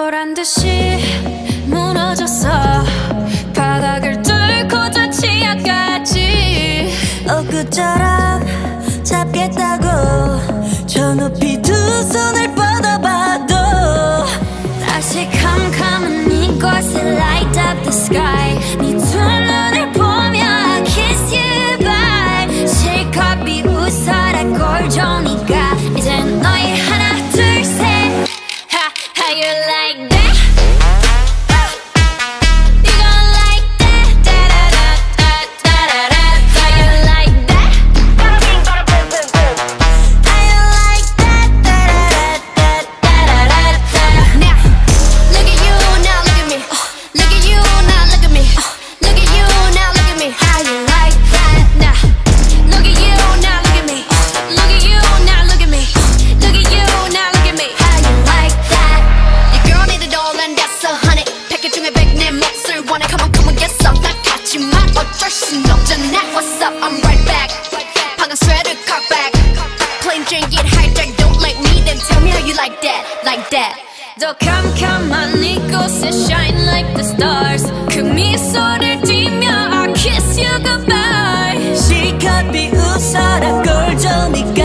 보란듯이 무너졌어. 바닥을 뚫고 저 치아까지 엊그처럼 잡겠다고 저 높이 두 손을 뻗어봐도 다시 캄캄한 이곳에 light up the sky. 네 두 눈을 보며 I kiss you bye. 실컷 비웃어라 꼴좋으니까 이젠 너의 하나 둘 셋. How you like that? You gon' like that? Da-da-da-da-da-da-da. How you like that? How you like that? Da-da-da-da-da-da-da. Now, look at you, now look at me. Look at you, now look at me. Look at you, now look at me. How you like that? Now, look at you, now look at me. Look at you, now look at me. Look at you, now look at me. How you like that? Your girl need it all and that's 100. 100개 중에 100 내 몫을 원해. Come on, come on, get some. 난 같지만 어쩔 순 없잖아. What's up? I'm right back. 방금 sweater cock back. Plain Jane get hijacked. Don't like me, then tell me how you like that, like that. 더 캄캄한 이곳에 shine like the stars. 그 미소를 띠며 I kiss you goodbye. 실컷 비웃어라 꼴 좋으니까